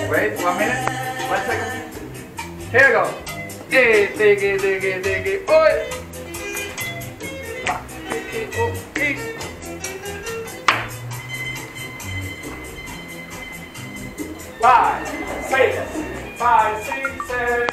Wait, 1 minute. 1 second. Here we go. Hey, diggy, oi. Five, six, 5, 6, 7.